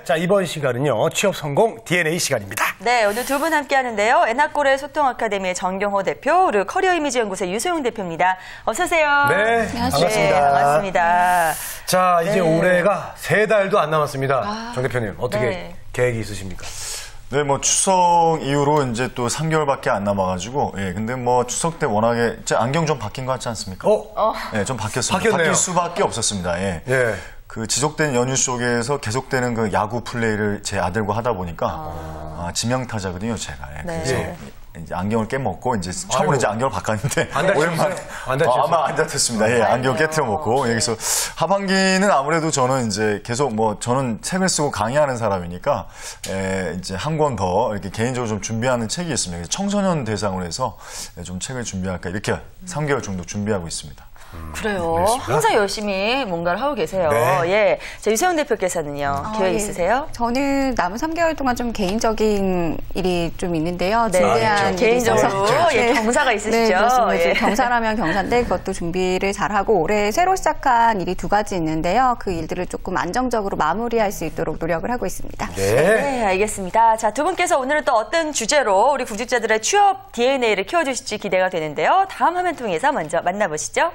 자, 이번 시간은요, 취업 성공 DNA 시간입니다. 네, 오늘 두 분 함께 하는데요. 에나콜의 소통 아카데미의 정경호 대표, 그리고 커리어 이미지 연구소의 유소영 대표입니다. 어서 오세요. 네, 반갑습니다. 네, 반갑습니다. 자, 이제 네. 올해가 3달도 안 남았습니다. 정 대표님, 어떻게 계획이 있으십니까? 네, 뭐 추석 이후로 이제 또 3개월밖에 안 남아가지고, 예, 근데 뭐 추석 때 워낙에 제 안경 좀 바뀐 것 같지 않습니까? 예, 좀 바뀌었습니다. 바뀌었네요. 바뀔 수밖에 없었습니다. 예. 예. 그 지속된 연휴 속에서 계속되는 그 야구 플레이를 제 아들과 하다 보니까 지명타자거든요, 제가. 예. 네. 그래서 이제 안경을 깨먹고 이제 처음으로 이제 안경을 바꿨는데 안 다쳤어요? 오랜만에 안 다쳤어요? 아마 안 다쳤습니다. 예, 안경 깨트려 먹고 여기서 하반기는 아무래도 저는 이제 계속 뭐 저는 책을 쓰고 강의하는 사람이니까 이제 한 권 더 이렇게 개인적으로 좀 준비하는 책이 있습니다. 청소년 대상으로 해서 좀 책을 준비할까 이렇게 3개월 정도 준비하고 있습니다. 그래요. 알겠습니다. 항상 열심히 뭔가를 하고 계세요. 네. 예. 자, 유소영 대표께서는요, 계획 예. 있으세요? 저는 남은 3개월 동안 좀 개인적인 일이 좀 있는데요. 네. 중대한 일이 있어서. 개인적으로 예, 경사가 있으시죠? 네, 그렇습니다. 예. 경사라면 경사인데 그것도 준비를 잘하고 올해 새로 시작한 일이 2가지 있는데요. 그 일들을 조금 안정적으로 마무리할 수 있도록 노력을 하고 있습니다. 네, 알겠습니다. 자, 두 분께서 오늘은 또 어떤 주제로 우리 구직자들의 취업 DNA를 키워주실지 기대가 되는데요. 다음 화면 통해서 먼저 만나보시죠.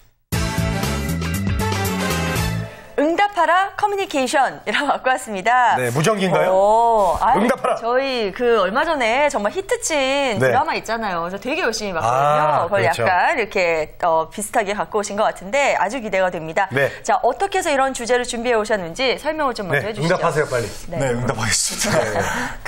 응답하라 커뮤니케이션이라고 갖고 왔습니다. 네, 무전기인가요? 응답하라. 저희 얼마 전에 정말 히트친 드라마 있잖아요. 저 되게 열심히 봤거든요. 그걸 그렇죠. 약간 이렇게 비슷하게 갖고 오신 것 같은데 아주 기대가 됩니다. 네. 자, 어떻게 해서 이런 주제를 준비해 오셨는지 설명을 좀 먼저 해주시죠. 응답하세요, 빨리. 네, 응답하겠습니다.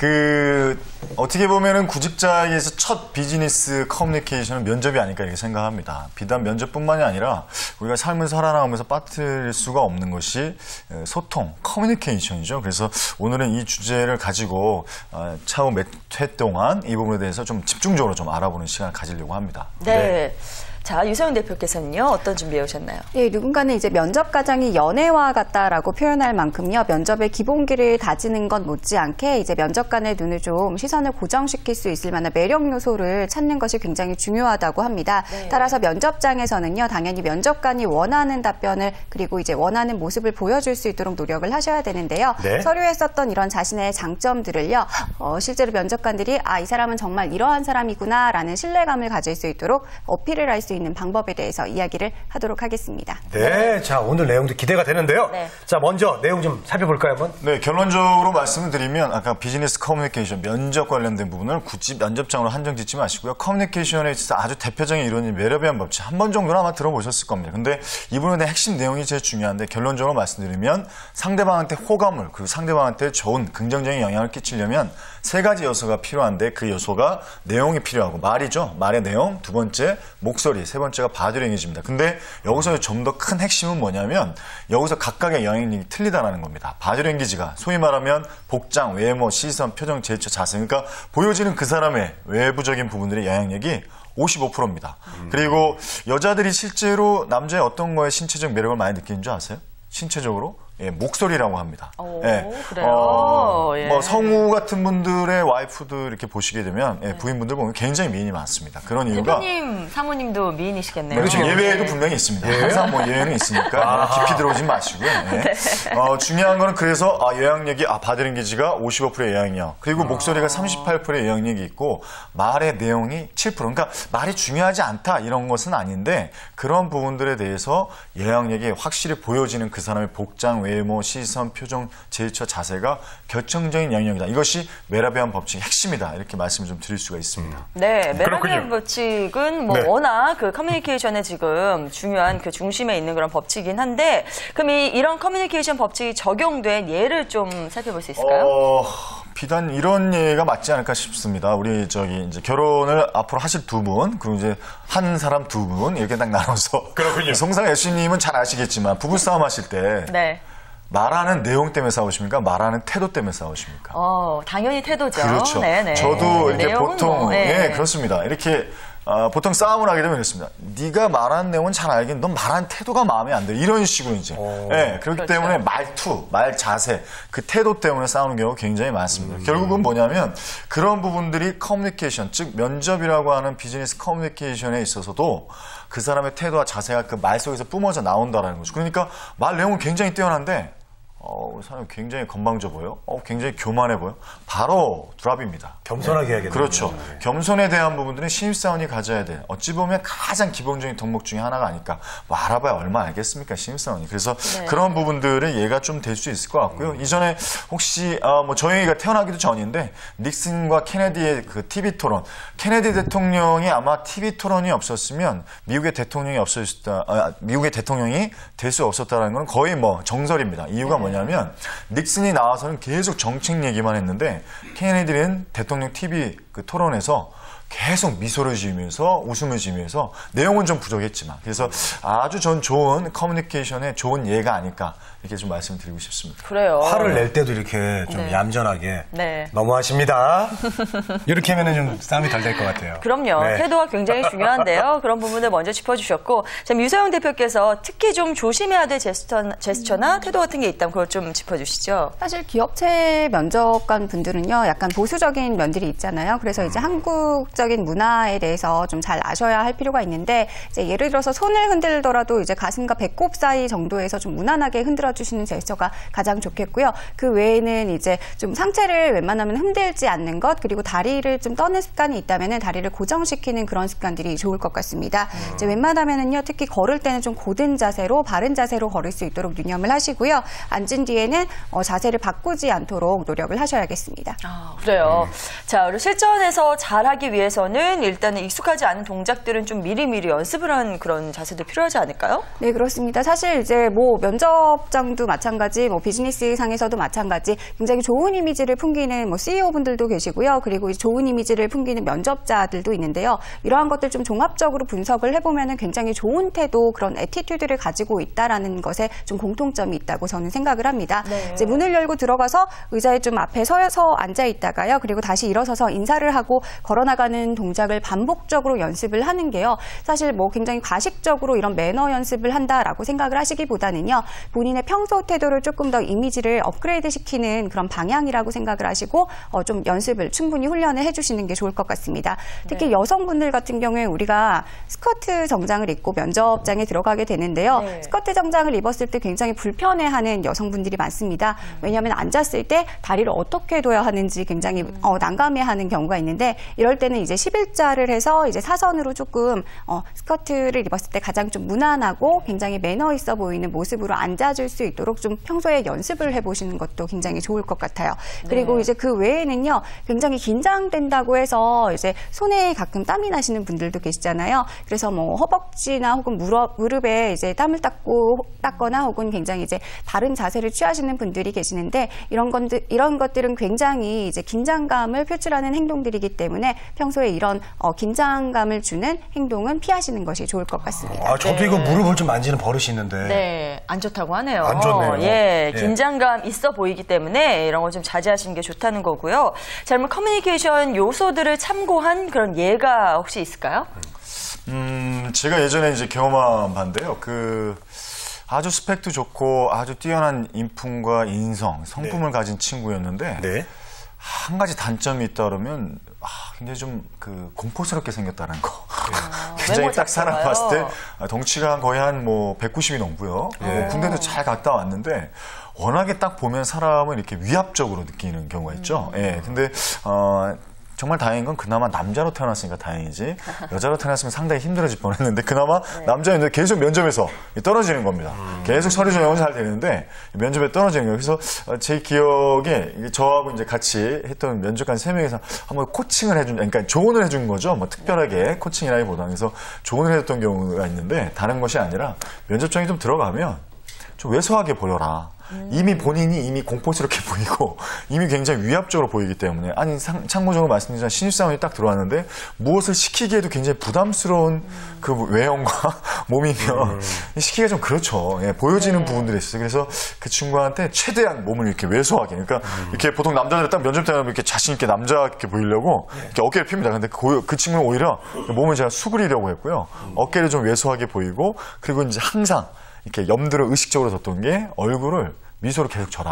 어떻게 보면은 구직자에게서 첫 비즈니스 커뮤니케이션은 면접이 아닐까 이렇게 생각합니다. 비단 면접뿐만이 아니라 우리가 삶을 살아나가면서 빠뜨릴 수가 없는 것이 소통, 커뮤니케이션이죠. 그래서 오늘은 이 주제를 가지고 차후 몇 회 동안 이 부분에 대해서 좀 집중적으로 좀 알아보는 시간을 가지려고 합니다. 네. 자, 유소영 대표께서는요, 어떤 준비해 오셨나요? 예, 누군가는 이제 면접 과정이 연애와 같다라고 표현할 만큼요, 면접의 기본기를 다지는 것 못지않게 이제 면접관의 눈을 좀 시선을 고정시킬 수 있을 만한 매력 요소를 찾는 것이 굉장히 중요하다고 합니다. 네. 따라서 면접장에서는요, 당연히 면접관이 원하는 답변을 그리고 이제 원하는 모습을 보여줄 수 있도록 노력을 하셔야 되는데요. 네. 서류에 썼던 이런 자신의 장점들을요, 실제로 면접관들이 이 사람은 정말 이러한 사람이구나라는 신뢰감을 가질 수 있도록 어필을 할 수 있는 방법에 대해서 이야기를 하도록 하겠습니다. 네, 자, 오늘 내용도 기대가 되는데요. 네. 자, 먼저 내용 좀 살펴볼까요, 한번? 네, 결론적으로 말씀을 드리면 아까 비즈니스 커뮤니케이션, 면접 관련된 부분을 굳이 면접장으로 한정 짓지 마시고요. 커뮤니케이션에 있어서 아주 대표적인 이론이 매력의 법칙 한 번 정도는 아마 들어보셨을 겁니다. 근데 이 부분에 대한 핵심 내용이 제일 중요한데 결론적으로 말씀드리면 상대방한테 호감을 그리고 상대방한테 좋은 긍정적인 영향을 끼치려면 3가지 요소가 필요한데 그 요소가 내용이 필요하고 말이죠. 말의 내용, 2번째 목소리, 3번째가 바디랭귀지입니다. 근데 여기서 좀 더 큰 핵심은 뭐냐면 여기서 각각의 영향력이 틀리다라는 겁니다. 바디랭귀지가 소위 말하면 복장, 외모, 시선, 표정, 제스처, 자세 그러니까 보여지는 그 사람의 외부적인 부분들의 영향력이 55%입니다. 그리고 여자들이 실제로 남자의 어떤 거에 신체적 매력을 많이 느끼는 줄 아세요? 신체적으로? 예, 목소리라고 합니다. 예. 그래요? 예. 뭐 성우 같은 분들의 와이프도 이렇게 보시게 되면 부인분들 보면 굉장히 미인이 많습니다. 그런 이유가 대표님, 사모님도 미인이시겠네요. 그렇죠. 예외도 분명히 있습니다. 항상 뭐 예외는 있으니까 깊이 들어오지 마시고요. 네. 중요한 거는 그래서 영향력이 바디랭귀지가 55%의 영향력 그리고 목소리가 38%의 영향력이 있고 말의 내용이 7% 그러니까 말이 중요하지 않다 이런 것은 아닌데 그런 부분들에 대해서 영향력이 확실히 보여지는 그 사람의 복장 외모, 시선, 표정, 제스처, 자세가 결정적인 영역이다. 이것이 메라비안 법칙의 핵심이다. 이렇게 말씀을 좀 드릴 수가 있습니다. 네, 메라비안 그렇군요. 법칙은 네. 워낙 커뮤니케이션에 지금 중요한 중심에 있는 그런 법칙이긴 한데, 그럼 이런 커뮤니케이션 법칙이 적용된 예를 좀 살펴볼 수 있을까요? 비단 이런 예가 맞지 않을까 싶습니다. 우리 이제 결혼을 앞으로 하실 2분, 그리고 이제 한 사람 2분 이렇게 딱 나눠서. 그렇군요. 송상 예수님은 잘 아시겠지만 부부싸움 하실 때. 네. 말하는 내용 때문에 싸우십니까? 말하는 태도 때문에 싸우십니까? 당연히 태도죠. 그렇죠. 네네. 저도 이렇게 내용은 보통 네. 그렇습니다. 이렇게 보통 싸움을 하게 되면 이렇습니다. 네가 말하는 내용은 잘 알겠는데 넌 말하는 태도가 마음에 안 들어. 이런 식으로 이제. 그렇기 그렇죠. 때문에 말투, 말 자세, 그 태도 때문에 싸우는 경우가 굉장히 많습니다. 결국은 뭐냐면 그런 부분들이 커뮤니케이션, 즉 면접이라고 하는 비즈니스 커뮤니케이션에 있어서도 그 사람의 태도와 자세가 그 말 속에서 뿜어져 나온다라는 거죠. 그러니까 말 내용은 굉장히 뛰어난데 사람이 굉장히 건방져 보여? 굉장히 교만해 보여? 바로 드랍입니다. 겸손하게 해야겠네요. 그렇죠. 겸손에 대한 부분들은 신입사원이 가져야 돼. 어찌 보면 가장 기본적인 덕목 중에 하나가 아닐까. 뭐 알아봐야 얼마 알겠습니까, 신입사원이. 그래서 그런 부분들은 얘가 좀 될 수 있을 것 같고요. 이전에 혹시 뭐 저희가 태어나기도 전인데 닉슨과 케네디의 그 TV 토론. 케네디 대통령이 아마 TV 토론이 없었으면 미국의 대통령이 미국의 대통령이 될 수 없었다는 건 거의 뭐 정설입니다. 이유가 뭐냐면 닉슨이 나와서는 계속 정책 얘기만 했는데 케네디는 대통령 TV 그 토론에서 계속 미소를 지으면서 웃음을 지으면서 내용은 좀 부족했지만 그래서 아주 전 좋은 커뮤니케이션의 좋은 예가 아닐까 이렇게 좀 말씀드리고 싶습니다. 그래요. 화를 낼 때도 이렇게 좀 얌전하게 너무하십니다. 이렇게 하면 좀 싸움이 덜 될 것 같아요. 그럼요. 태도가 굉장히 중요한데요. 그런 부분을 먼저 짚어주셨고 자, 유서영 대표께서 특히 좀 조심해야 될 제스처나 태도 같은 게 있다면 그걸 좀 짚어주시죠. 사실 기업체 면접관 분들은요. 약간 보수적인 면들이 있잖아요. 그래서 이제 한국적인 문화에 대해서 좀 잘 아셔야 할 필요가 있는데 이제 예를 들어서 손을 흔들더라도 이제 가슴과 배꼽 사이 정도에서 좀 무난하게 흔들어 주시는 제스처가 가장 좋겠고요. 그 외에는 이제 좀 상체를 웬만하면 흔들지 않는 것 그리고 다리를 좀 떠는 습관이 있다면은 다리를 고정시키는 그런 습관들이 좋을 것 같습니다. 이제 웬만하면은요 특히 걸을 때는 좀 고든 자세로 바른 자세로 걸을 수 있도록 유념을 하시고요. 앉은 뒤에는 자세를 바꾸지 않도록 노력을 하셔야겠습니다. 그래요. 자, 그리고 실전에서 잘하기 위해서는 일단은 익숙하지 않은 동작들은 좀 미리미리 연습을 하는 그런 자세도 필요하지 않을까요? 네, 그렇습니다. 사실 이제 뭐 면접장도 마찬가지, 뭐 비즈니스 상에서도 마찬가지 굉장히 좋은 이미지를 풍기는 뭐 CEO분들도 계시고요. 그리고 좋은 이미지를 풍기는 면접자들도 있는데요. 이러한 것들 좀 종합적으로 분석을 해보면은 굉장히 좋은 태도, 그런 애티튜드를 가지고 있다라는 것에 좀 공통점이 있다고 저는 생각을 합니다. 이제 문을 열고 들어가서 의자에 좀 앞에 서서 앉아 있다가요. 그리고 다시 일어서서 인사를 하고 걸어나가는 동작을 반복적으로 연습을 하는 게요. 사실 뭐 굉장히 과식적으로 이런 매너 연습을 한다라고 생각을 하시기보다는요. 본인의 평소 태도를 조금 더 이미지를 업그레이드 시키는 그런 방향이라고 생각을 하시고 좀 연습을 충분히 훈련을 해주시는 게 좋을 것 같습니다. 특히 여성분들 같은 경우에 우리가 스커트 정장을 입고 면접장에 들어가게 되는데요. 스커트 정장을 입었을 때 굉장히 불편해하는 여성분들이 많습니다. 왜냐하면 앉았을 때 다리를 어떻게 둬야 하는지 굉장히 난감해하는 경우가 있는데 이럴 때는 이제 11자를 해서 이제 사선으로 조금 스커트를 입었을 때 가장 좀 무난하고 굉장히 매너 있어 보이는 모습으로 앉아줄 수 있도록 좀 평소에 연습을 해보시는 것도 굉장히 좋을 것 같아요. 그리고 이제 그 외에는요, 굉장히 긴장된다고 해서 이제 손에 가끔 땀이 나시는 분들도 계시잖아요. 그래서 뭐 허벅지나 혹은 무릎에 이제 땀을 닦거나 혹은 굉장히 이제 바른 자세를 취하시는 분들이 계시는데 이런 것들은 굉장히 이제 긴장감을 표출하는 행동들이기 때문에 평소에 이런 긴장감을 주는 행동은 피하시는 것이 좋을 것 같습니다. 저도 이거 무릎을 좀 만지는 버릇이 있는데. 네, 안 좋다고 하네요. 안 좋네요. 긴장감 있어 보이기 때문에 이런 거 좀 자제하시는 게 좋다는 거고요. 자, 그러면 커뮤니케이션 요소들을 참고한 그런 예가 혹시 있을까요? 제가 예전에 이제 경험한 바인데요. 아주 스펙도 좋고 아주 뛰어난 인품과 인성, 성품을 가진 친구였는데 한 가지 단점이 있다 그러면 굉장히 좀 공포스럽게 생겼다는 거. 굉장히 딱 사람 봤을 때 덩치가 거의 한 190이 넘고요. 군대도 잘 갔다 왔는데 워낙에 딱 보면 사람을 이렇게 위압적으로 느끼는 경우가 있죠. 근데 정말 다행인 건 그나마 남자로 태어났으니까 다행이지 여자로 태어났으면 상당히 힘들어질 뻔했는데 그나마 남자였는데 계속 면접에서 떨어지는 겁니다. 계속 서류 전형은 잘 되는데 면접에 떨어지는 거예요. 그래서 제 기억에 저하고 이제 같이 했던 면접관 3명에서 한번 코칭을 해준, 그러니까 조언을 해준 거죠. 뭐 특별하게 코칭이라기보다는. 그래서 조언을 해줬던 경우가 있는데 다른 것이 아니라 면접장에 좀 들어가면 좀 왜소하게 보여라. 이미 본인이 공포스럽게 보이고 이미 굉장히 위압적으로 보이기 때문에 참고적으로 말씀드리자면 신입사원이 딱 들어왔는데 무엇을 시키기에도 굉장히 부담스러운 그 외형과 몸이면 시키기가 좀 그렇죠. 보여지는 부분들이 있어요. 그래서 그 친구한테 최대한 몸을 이렇게 왜소하게, 그러니까 이렇게 보통 남자들이 딱 면접 때 하면 이렇게 자신 있게 남자답게 보이려고 이렇게 어깨를 핍니다. 근데 그 친구는 오히려 몸을 제가 수그리려고 했고요. 어깨를 좀 왜소하게 보이고, 그리고 이제 항상 이렇게 염두를 의식적으로 뒀던 게 얼굴을 미소로 계속 쳐라.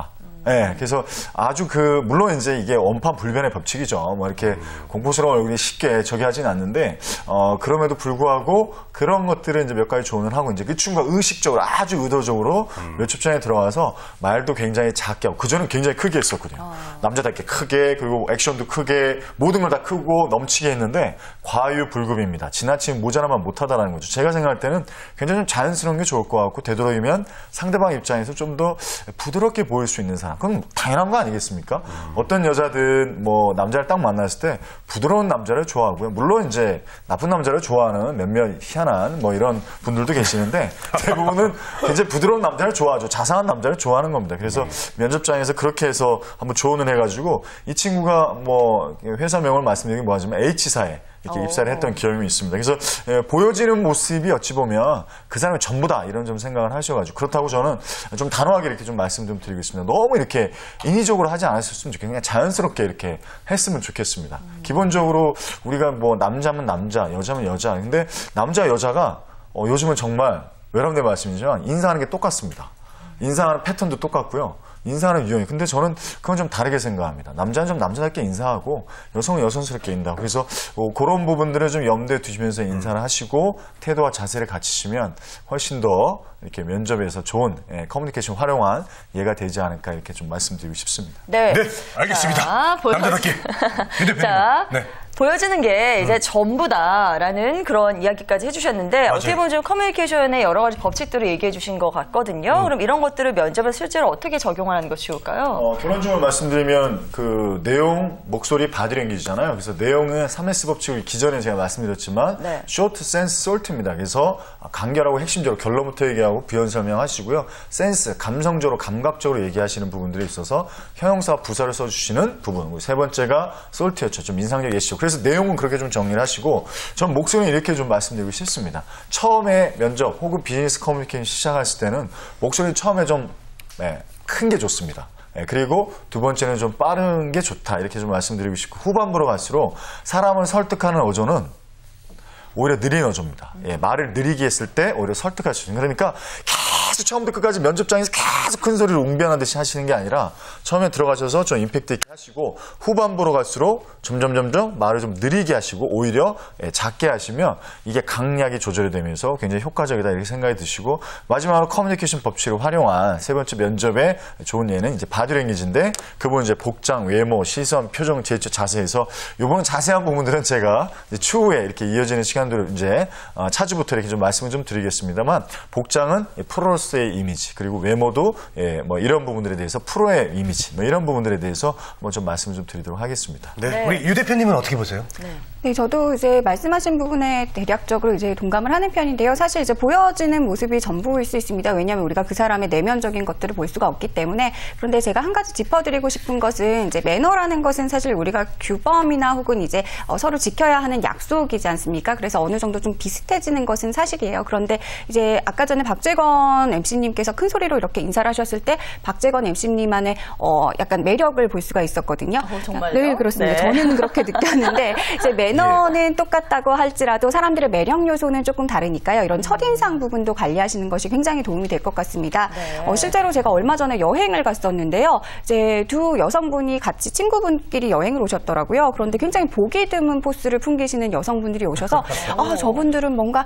네, 그래서 아주 물론 이제 이게 원판 불변의 법칙이죠. 뭐 이렇게 공포스러운 얼굴이 쉽게 저기 하진 않는데, 그럼에도 불구하고 그런 것들을 이제 몇 가지 조언을 하고 이제 그 친구가 의식적으로 아주 의도적으로 몇 초 전에 들어와서 말도 굉장히 작게 하고, 그전엔 굉장히 크게 했었거든요. 남자답게 크게, 그리고 액션도 크게, 모든 걸 다 크고 넘치게 했는데, 과유불급입니다. 지나치면 모자라만 못하다라는 거죠. 제가 생각할 때는 굉장히 좀 자연스러운 게 좋을 것 같고, 되도록이면 상대방 입장에서 좀 더 부드럽게 보일 수 있는 사람. 그건 당연한 거 아니겠습니까? 어떤 여자든 뭐 남자를 딱 만났을 때 부드러운 남자를 좋아하고요. 물론 이제 나쁜 남자를 좋아하는 몇몇 희한한 뭐 이런 분들도 계시는데 대부분은 굉장히 부드러운 남자를 좋아하죠. 자상한 남자를 좋아하는 겁니다. 그래서 면접장에서 그렇게 해서 한번 조언을 해가지고 이 친구가 뭐 회사명을 말씀드리긴 뭐하지만 H사에 이렇게 입사를 했던 경험이 있습니다. 그래서 보여지는 모습이 어찌 보면 그 사람이 전부다 이런 좀 생각을 하셔가지고 그렇다고 저는 좀 단호하게 이렇게 좀 말씀 좀 드리겠습니다. 너무 이렇게 인위적으로 하지 않았으면 좋겠어요. 그냥 자연스럽게 이렇게 했으면 좋겠습니다. 기본적으로 우리가 뭐 남자면 남자, 여자면 여자. 근데 남자 여자가 요즘은 정말 외람된 말씀이지만 인사하는 게 똑같습니다. 인사하는 패턴도 똑같고요. 인사하는 유형이. 근데 저는 그건 좀 다르게 생각합니다. 남자는 좀 남자답게 인사하고 여성은 여성스럽게 인사하고. 그래서 그런 부분들을 좀 염두에 두시면서 인사를 하시고 태도와 자세를 갖추시면 훨씬 더 이렇게 면접에서 좋은 커뮤니케이션 활용한 예가 되지 않을까 이렇게 좀 말씀드리고 싶습니다. 네, 알겠습니다. 남자답게. 자, 보여지는 게 이제 전부다라는 그런 이야기까지 해주셨는데 맞아요. 어떻게 보면 좀 커뮤니케이션의 여러 가지 법칙들을 얘기해 주신 것 같거든요. 그럼 이런 것들을 면접에 실제로 어떻게 적용하는 것이 좋을까요? 결론적으로 말씀드리면 그 내용, 목소리, 바디랭귀지잖아요. 그래서 내용은 3S 법칙을 기존에 제가 말씀드렸지만 short, sense, salt입니다. 그래서 간결하고 핵심적으로 결론부터 얘기하고 부연 설명하시고요. 센스, 감성적으로 감각적으로 얘기하시는 부분들이 있어서 형용사, 부사를 써주시는 부분. 세 번째가 salt였죠. 좀 인상적 예시죠. 그래서 내용은 그렇게 좀 정리를 하시고 전 목소리는 이렇게 좀 말씀드리고 싶습니다. 처음에 면접 혹은 비즈니스 커뮤니케이션 시작했을 때는 목소리 처음에 좀 큰 게 좋습니다. 그리고 두 번째는 좀 빠른 게 좋다 이렇게 좀 말씀드리고 싶고 후반부로 갈수록 사람을 설득하는 어조는 오히려 느린 어조입니다. 말을 느리게 했을 때 오히려 설득할 수 있는. 그러니까 계속 처음부터 끝까지 면접장에서 계속 큰 소리를 웅변하듯이 하시는 게 아니라 처음에 들어가셔서 좀 임팩트 있게 하시고 후반부로 갈수록 점점 말을 좀 느리게 하시고 오히려 작게 하시면 이게 강약이 조절이 되면서 굉장히 효과적이다 이렇게 생각이 드시고 마지막으로 커뮤니케이션 법칙을 활용한 세 번째 면접의 좋은 예는 이제 바디랭귀지인데 그분 이제 복장, 외모, 시선, 표정, 제스처, 자세에서 이번 자세한 부분들은 제가 이제 추후에 이렇게 이어지는 시간들을 이제 차주부터 이렇게 좀 말씀을 좀 드리겠습니다만 복장은 프로로서의 이미지 그리고 외모도 뭐 이런 부분들에 대해서 프로의 이미지 뭐 이런 부분들에 대해서 한번 좀 말씀을 좀 드리도록 하겠습니다. 네. 우리 유 대표님은 어떻게 보세요? 네, 저도 이제 말씀하신 부분에 대략적으로 이제 동감을 하는 편인데요. 사실 이제 보여지는 모습이 전부일 수 있습니다. 왜냐하면 우리가 그 사람의 내면적인 것들을 볼 수가 없기 때문에. 그런데 제가 한 가지 짚어드리고 싶은 것은 이제 매너라는 것은 사실 우리가 규범이나 혹은 이제 서로 지켜야 하는 약속이지 않습니까? 그래서 어느 정도 좀 비슷해지는 것은 사실이에요. 그런데 이제 아까 전에 박재건 MC님께서 큰 소리로 이렇게 인사를 하셨을 때 박재건 MC님만의 약간 매력을 볼 수가 있었거든요. 정말요? 네, 그렇습니다. 저는 그렇게 느꼈는데 이제 매너는 똑같다고 할지라도 사람들의 매력 요소는 조금 다르니까요. 이런 첫인상 부분도 관리하시는 것이 굉장히 도움이 될 것 같습니다. 실제로 제가 얼마 전에 여행을 갔었는데요. 이제 두 여성분이 같이 친구분끼리 여행을 오셨더라고요. 그런데 굉장히 보기 드문 포스를 풍기시는 여성분들이 오셔서 저분들은 뭔가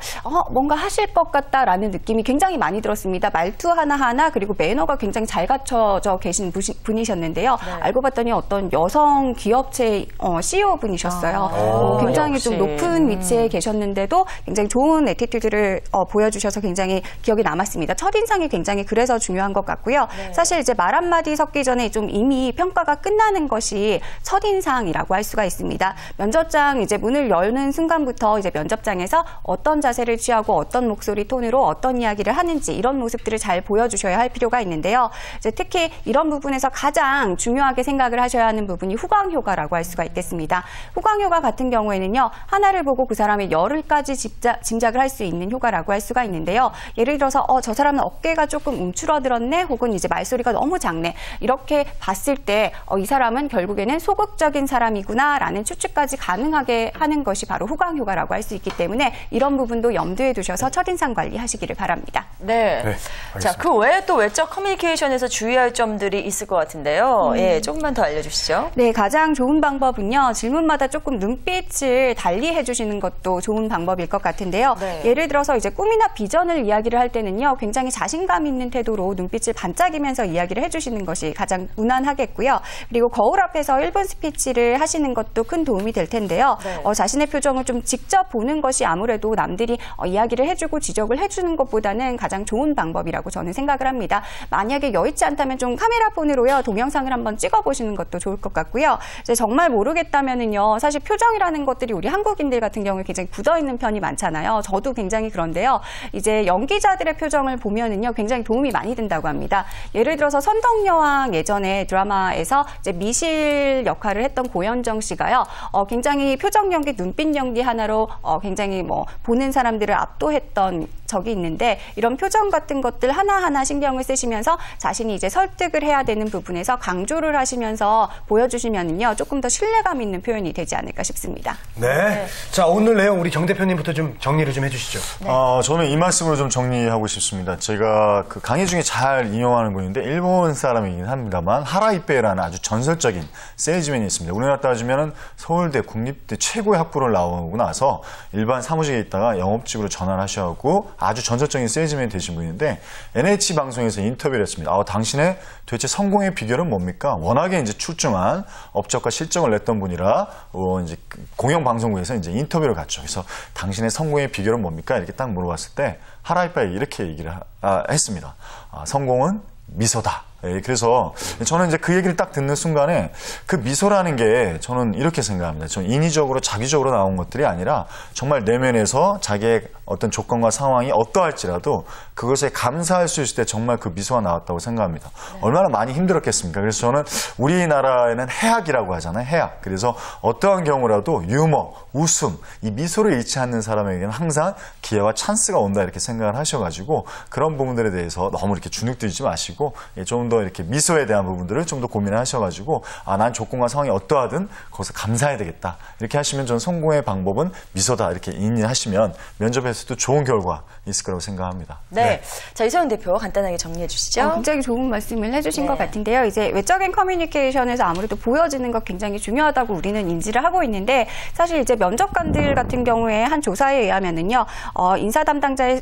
하실 것 같다라는 느낌이 굉장히 많이 들었습니다. 말투 하나하나 그리고 매너가 굉장히 잘 갖춰져 계신 분이셨는데요. 알고 봤더니 어떤 여성 기업체 CEO 분이셨어요. 굉장히 역시. 좀 높은 위치에 계셨는데도 굉장히 좋은 애티튜드를 보여주셔서 굉장히 기억에 남았습니다. 첫인상이 굉장히 그래서 중요한 것 같고요. 사실 이제 말 한마디 섞기 전에 좀 이미 평가가 끝나는 것이 첫인상이라고 할 수가 있습니다. 면접장 이제 문을 여는 순간부터 이제 면접장에서 어떤 자세를 취하고 어떤 목소리 톤으로 어떤 이야기를 하는지 이런 모습들을 잘 보여주셔야 할 필요가 있는데요. 이제 특히 이런 부분에서 가장 중요하게 생각을 하셔야 하는 부분이 후광효과라고 할 수가 있겠습니다. 후광효과 같은 경우 경우에는요, 하나를 보고 그 사람의 열흘까지 짐작을 할 수 있는 효과라고 할 수가 있는데요. 예를 들어서 저 사람은 어깨가 조금 움츠러들었네, 혹은 이제 말소리가 너무 작네, 이렇게 봤을 때 이 사람은 결국에는 소극적인 사람이구나라는 추측까지 가능하게 하는 것이 바로 후광 효과라고 할 수 있기 때문에 이런 부분도 염두에 두셔서 첫인상 관리하시기를 바랍니다. 네. 자, 그 외에 또 외적 커뮤니케이션에서 주의할 점들이 있을 것 같은데요. 예, 조금만 더 알려주시죠. 네, 가장 좋은 방법은요, 질문마다 조금 눈빛을 달리 해주시는 것도 좋은 방법일 것 같은데요. 네. 예를 들어서 이제 꿈이나 비전을 이야기를 할 때는요, 굉장히 자신감 있는 태도로 눈빛을 반짝이면서 이야기를 해주시는 것이 가장 무난하겠고요. 그리고 거울 앞에서 1분 스피치를 하시는 것도 큰 도움이 될 텐데요. 네. 자신의 표정을 좀 직접 보는 것이 아무래도 남들이 이야기를 해주고 지적을 해주는 것보다는 가장 좋은 방법이라고 저는 생각을 합니다. 만약에 여의치 않다면 좀 카메라 폰으로요, 동영상을 한번 찍어보시는 것도 좋을 것 같고요. 이제 정말 모르겠다면은요, 사실 표정이라는 것들이 우리 한국인들 같은 경우에 굉장히 굳어있는 편이 많잖아요. 저도 굉장히 그런데요. 이제 연기자들의 표정을 보면은요, 굉장히 도움이 많이 된다고 합니다. 예를 들어서 선덕여왕 예전에 드라마에서 이제 미실 역할을 했던 고현정 씨가요, 굉장히 표정 연기, 눈빛 연기 하나로 굉장히 보는 사람들을 압도했던 적이 있는데, 이런 표정 같은 것들 하나하나 신경을 쓰시면서 자신이 이제 설득을 해야 되는 부분에서 강조를 하시면서 보여주시면은요, 조금 더 신뢰감 있는 표현이 되지 않을까 싶습니다. 네. 자, 오늘 내용 우리 정 대표님부터 좀 정리를 좀 해주시죠. 네. 저는 이 말씀으로 좀 정리하고 싶습니다. 제가 그 강의 중에 잘 인용하는 분인데, 일본 사람이긴 합니다만 하라이페라는 아주 전설적인 세일즈맨이 있습니다. 우리나라 따지면 서울대, 국립대 최고의 학부를 나오고 나서 일반 사무직에 있다가 영업직으로 전환을 하셔갖고 아주 전설적인 세일즈맨이 되신 분인데, NH 방송에서 인터뷰를 했습니다. 당신의 도대체 성공의 비결은 뭡니까? 워낙에 이제 출중한 업적과 실적을 냈던 분이라 이제 공영방송국에서 이제 인터뷰를 갔죠. 그래서 당신의 성공의 비결은 뭡니까? 이렇게 딱 물어봤을 때 하라이파이 이렇게 얘기를 했습니다. 성공은 미소다. 그래서 저는 이제 그 얘기를 딱 듣는 순간에 그 미소라는 게 저는 이렇게 생각합니다. 저는 인위적으로 자기적으로 나온 것들이 아니라 정말 내면에서 자기의 어떤 조건과 상황이 어떠할지라도 그것에 감사할 수 있을 때 정말 그 미소가 나왔다고 생각합니다. 얼마나 많이 힘들었겠습니까? 그래서 저는 우리나라에는 해학이라고 하잖아요. 해학. 그래서 어떠한 경우라도 유머, 웃음, 이 미소를 잃지 않는 사람에게는 항상 기회와 찬스가 온다 이렇게 생각을 하셔가지고 그런 부분들에 대해서 너무 이렇게 주눅들지 마시고 좀 더 이렇게 미소에 대한 부분들을 좀 더 고민을 하셔가지고 난 조건과 상황이 어떠하든 거기서 감사해야 되겠다. 이렇게 하시면 저는 성공의 방법은 미소다. 이렇게 인지하시면 면접에서도 좋은 결과 있을 거라고 생각합니다. 네. 자, 이소연 대표 간단하게 정리해 주시죠. 굉장히 좋은 말씀을 해주신 것 같은데요. 이제 외적인 커뮤니케이션에서 아무래도 보여지는 것 굉장히 중요하다고 우리는 인지를 하고 있는데, 사실 이제 면접관들 같은 경우에 한 조사에 의하면은요, 인사 담당자의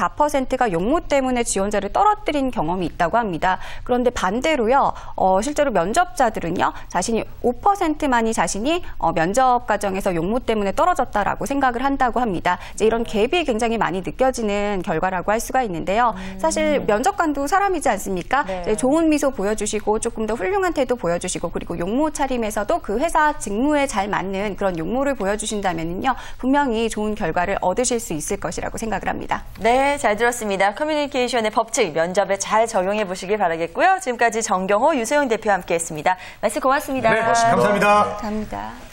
74%가 용모 때문에 지원자를 떨어뜨린 경험이 있다고 합니다. 그런데 반대로요, 실제로 면접자들은요, 자신이 5%만이 자신이 면접 과정에서 용모 때문에 떨어졌다라고 생각을 한다고 합니다. 이제 이런 갭이 굉장히 많이 느껴지는 결과라고 할 수가 있는데요. 사실 면접관도 사람이지 않습니까? 네. 좋은 미소 보여주시고 조금 더 훌륭한 태도 보여주시고, 그리고 용모 차림에서도 그 회사 직무에 잘 맞는 그런 용모를 보여주신다면요, 분명히 좋은 결과를 얻으실 수 있을 것이라고 생각을 합니다. 네, 잘 들었습니다. 커뮤니케이션의 법칙 면접에 잘 적용해 보시길 바라겠고요. 지금까지 정경호, 유소영 대표와 함께했습니다. 말씀 고맙습니다. 네, 감사합니다. 감사합니다.